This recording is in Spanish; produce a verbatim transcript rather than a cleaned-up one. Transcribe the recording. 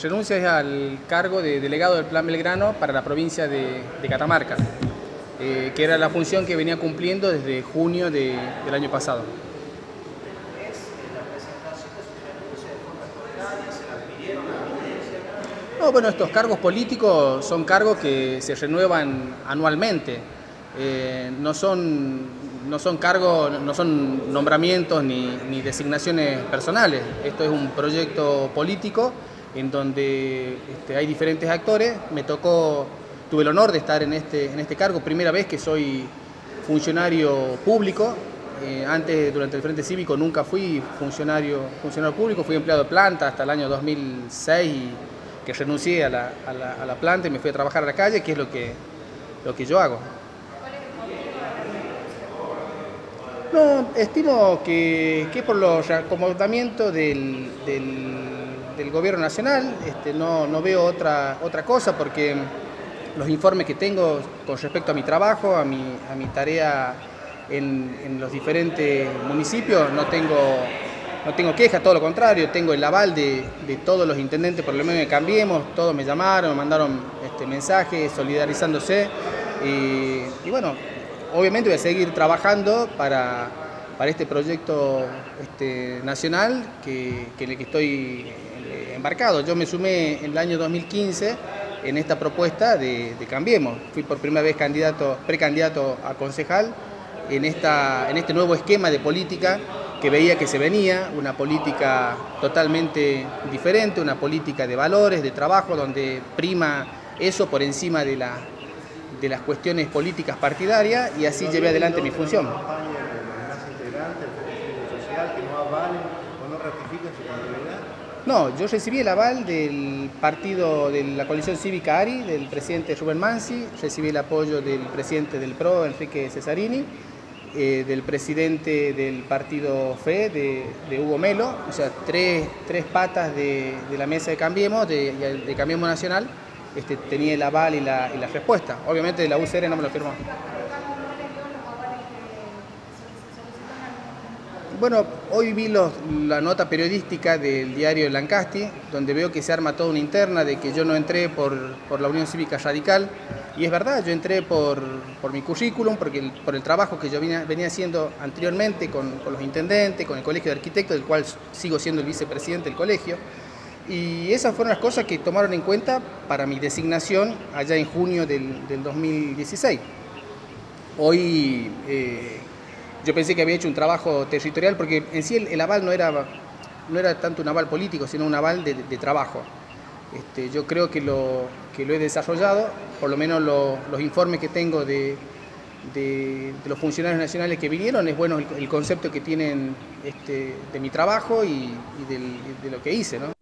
renuncia es al cargo de delegado del Plan Belgrano para la provincia de, de Catamarca, eh, que era la función que venía cumpliendo desde junio de, del año pasado. No, bueno, estos cargos políticos son cargos que se renuevan anualmente, eh, no son... No son cargos, no son nombramientos ni, ni designaciones personales. Esto es un proyecto político en donde este, hay diferentes actores. Me tocó, tuve el honor de estar en este, en este cargo, primera vez que soy funcionario público. Eh, antes, durante el Frente Cívico, nunca fui funcionario, funcionario público, fui empleado de planta hasta el año dos mil seis, que renuncié a la, a la, a la planta y me fui a trabajar a la calle, que es lo que, lo que yo hago. No, estimo que, que por los acomodamientos del, del, del gobierno nacional, este, no, no veo otra, otra cosa, porque los informes que tengo con respecto a mi trabajo, a mi, a mi tarea en, en los diferentes municipios, no tengo, no tengo queja, todo lo contrario, tengo el aval de, de todos los intendentes, por lo menos de Cambiemos, todos me llamaron, me mandaron este, mensajes solidarizándose, y, y bueno, obviamente voy a seguir trabajando para, para este proyecto este, nacional que, que en el que estoy embarcado. Yo me sumé en el año dos mil quince en esta propuesta de, de Cambiemos. Fui por primera vez candidato, precandidato a concejal en, esta, en este nuevo esquema de política que veía que se venía, una política totalmente diferente, una política de valores, de trabajo, donde prima eso por encima de la de las cuestiones políticas partidarias, y así llevé adelante mi función. No, yo recibí el aval del partido de la coalición cívica ARI, del presidente Rubén Mansi, recibí el apoyo del presidente del PRO, Enrique Cesarini, eh, del presidente del partido FE, de, de Hugo Melo, o sea, tres, tres patas de, de la mesa de Cambiemos, de, de Cambiemos Nacional. Este, tenía el aval y la, y la respuesta. Obviamente la U C R no me lo firmó. Bueno, hoy vi los, la nota periodística del diario Lancasti, donde veo que se arma toda una interna de que yo no entré por, por la Unión Cívica Radical, y es verdad, yo entré por, por mi currículum, porque el, por el trabajo que yo venía, venía haciendo anteriormente con, con los intendentes, con el Colegio de Arquitectos, del cual sigo siendo el vicepresidente del colegio. Y esas fueron las cosas que tomaron en cuenta para mi designación allá en junio del, del dos mil dieciséis. Hoy eh, yo pensé que había hecho un trabajo territorial, porque en sí el, el aval no era, no era tanto un aval político, sino un aval de, de trabajo. Este, yo creo que lo, que lo he desarrollado, por lo menos lo, los informes que tengo de, de, de los funcionarios nacionales que vinieron, es bueno el, el concepto que tienen este, de mi trabajo y, y del, de lo que hice, ¿no?